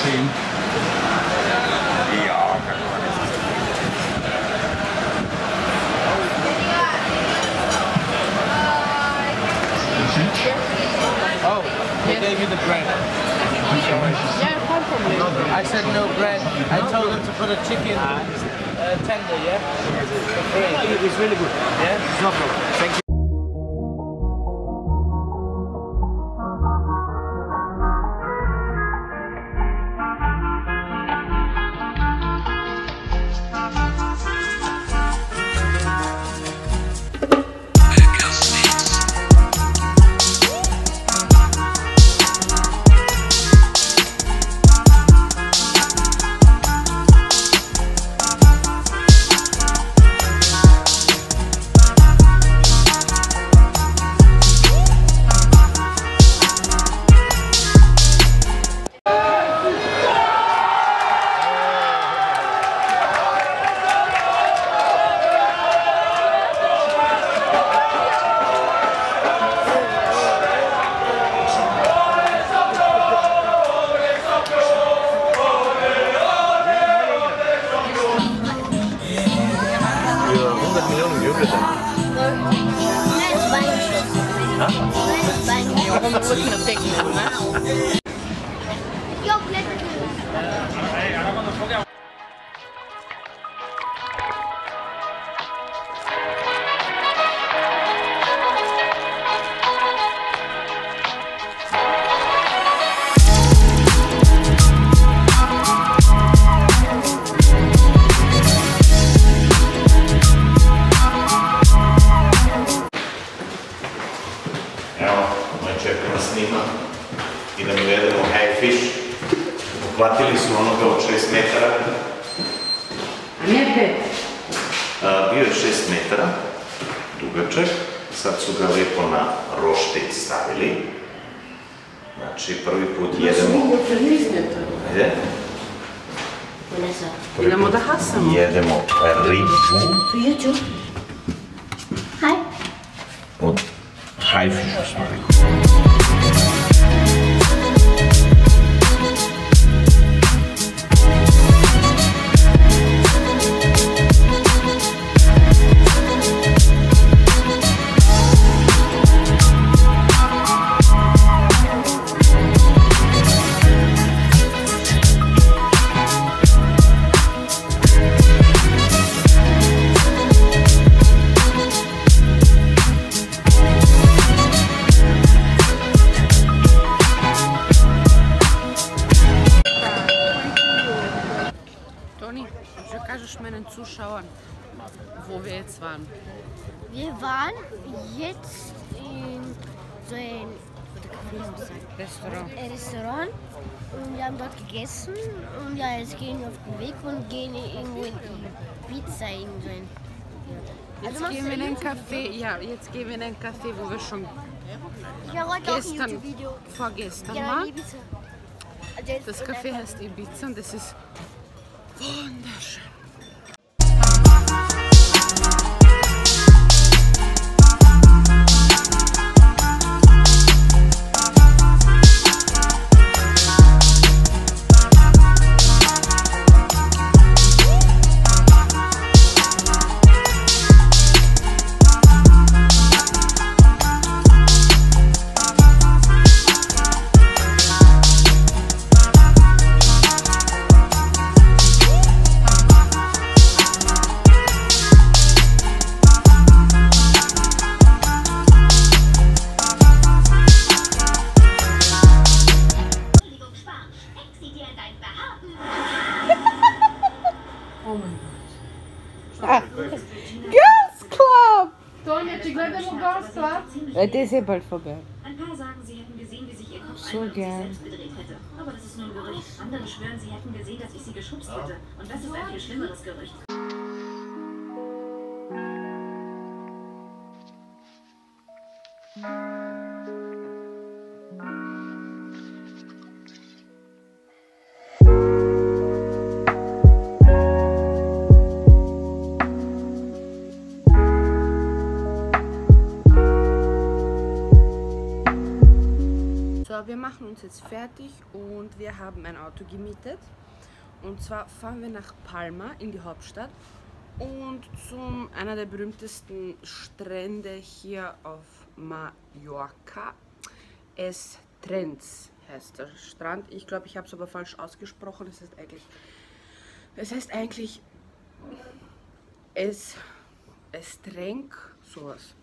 10. Ja, kann man nicht. Oh, they gave you the bread. Yeah, one from me. I said no bread. I told them to put a chicken tender, yeah? For free. It's really good. Yeah? No problem. Thank you. Warum looking a big camera? Evo, moj čep nas snima. Idemo da jedemo hajfiš. Uhvatili su onoga od 6 metara. A nije 5? Bio je 6 metara, dugačak. Sad su ga lijepo na roštilj stavili. Znači, prvi put jedemo... Ajde. Idemo da hasamo. Jedemo ribu. Für Hi. Od hajfiša smo rekli. Zuschauen, wo wir jetzt waren. Wir waren jetzt in so ein Restaurant und wir haben dort gegessen und ja, jetzt gehen wir auf den Weg und gehen irgendwo in die Pizza irgendwo hin. Jetzt gehen wir in einen Café, ja, jetzt gehen wir in einen Café, wo wir schon vorgestern waren. Das Café heißt Ibiza und das ist wunderschön. Girls Club! Tonja, ci gledamo Girls Club? Der ist ja bald vorbei. Ein paar sagen, sie hätten gesehen, wie sich ihr Kopf so einmal gern selbst gedreht hätte. Aber das ist nur ein Gerücht. Andere schwören, sie hätten gesehen, dass ich sie geschubst hätte. Und das ist ein viel schlimmeres Gerücht. So, wir machen uns jetzt fertig und wir haben ein Auto gemietet. Und zwar fahren wir nach Palma in die Hauptstadt und zu einer der berühmtesten Strände hier auf Mallorca. Estrenz heißt der Strand. Ich glaube, ich habe es aber falsch ausgesprochen. Es heißt eigentlich Estrenz, sowas.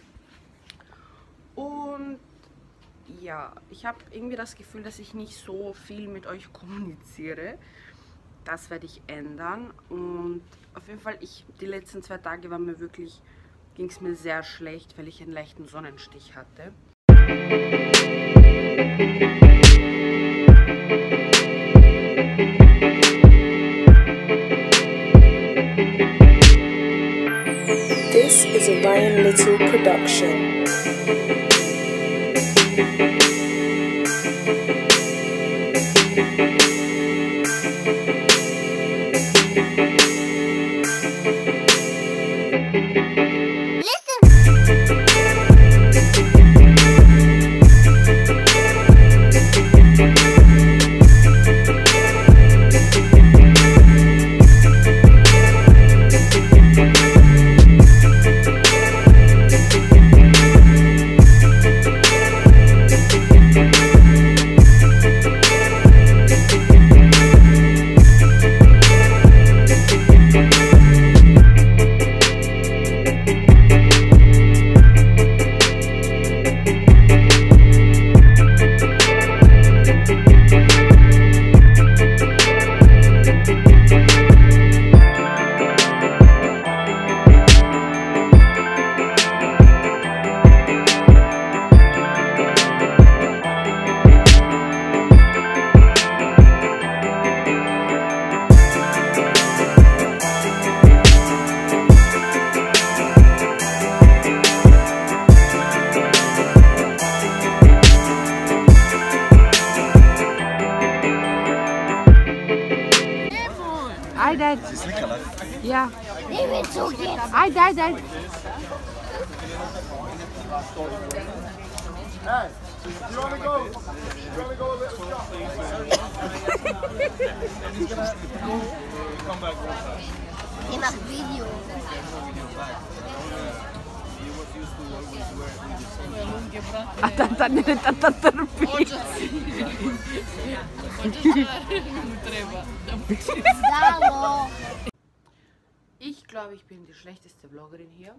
Und ja, ich habe irgendwie das Gefühl, dass ich nicht so viel mit euch kommuniziere. Das werde ich ändern. Und auf jeden Fall, die letzten 2 Tage ging es mir sehr schlecht, weil ich einen leichten Sonnenstich hatte. This is a Ryan Little production. Hi, Dad. Ja. Hi, Dad. Hey, you want to go? You want to go a little come back one time. He macht Video. Ich glaube, ich bin die schlechteste Vloggerin hier.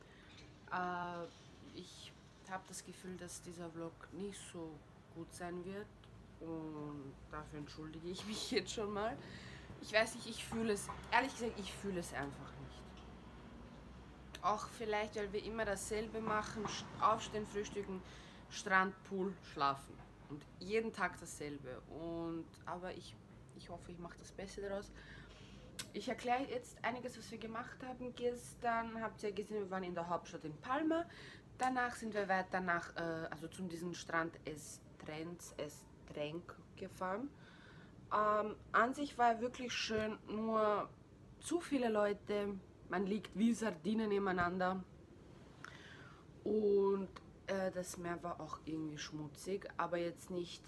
Ich habe das Gefühl, dass dieser Vlog nicht so gut sein wird und dafür entschuldige ich mich jetzt schon mal. Ich weiß nicht, ich fühle es, ehrlich gesagt, ich fühle es einfach nicht. Auch vielleicht, weil wir immer dasselbe machen, aufstehen, frühstücken, Strand, Pool, schlafen. Und jeden Tag dasselbe. Aber ich hoffe, ich mache das Beste daraus. Ich erkläre jetzt einiges, was wir gemacht haben. Gestern habt ihr gesehen, wir waren in der Hauptstadt in Palma. Danach sind wir weiter also zu diesem Strand Estrenz gefahren. An sich war er wirklich schön, nur zu viele Leute. Man liegt wie Sardinen nebeneinander. Und das Meer war auch irgendwie schmutzig, aber jetzt nicht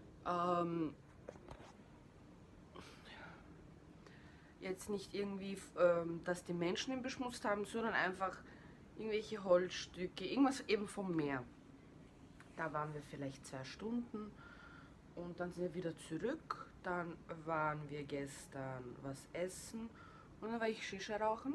irgendwie, dass die Menschen ihn beschmutzt haben, sondern einfach irgendwelche Holzstücke, irgendwas eben vom Meer. Da waren wir vielleicht 2 Stunden und dann sind wir wieder zurück. Dann waren wir gestern was essen und dann war ich Shisha rauchen.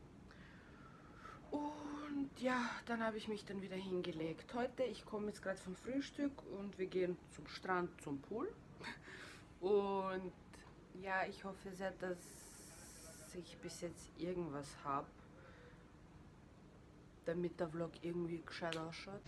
Und ja, dann habe ich mich dann wieder hingelegt. Heute, ich komme jetzt gerade vom Frühstück und wir gehen zum Strand, zum Pool. Und ja, ich hoffe sehr, dass ich bis jetzt irgendwas habe, damit der Vlog irgendwie gescheit ausschaut.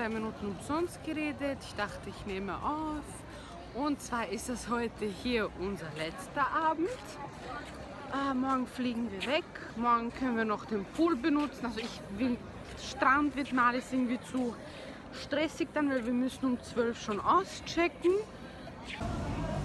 2 Minuten umsonst geredet. Ich dachte, ich nehme auf. Und zwar ist es heute hier unser letzter Abend. Morgen fliegen wir weg. Morgen können wir noch den Pool benutzen. Also Strand wird mir alles irgendwie zu stressig dann, weil wir müssen um 12 schon auschecken.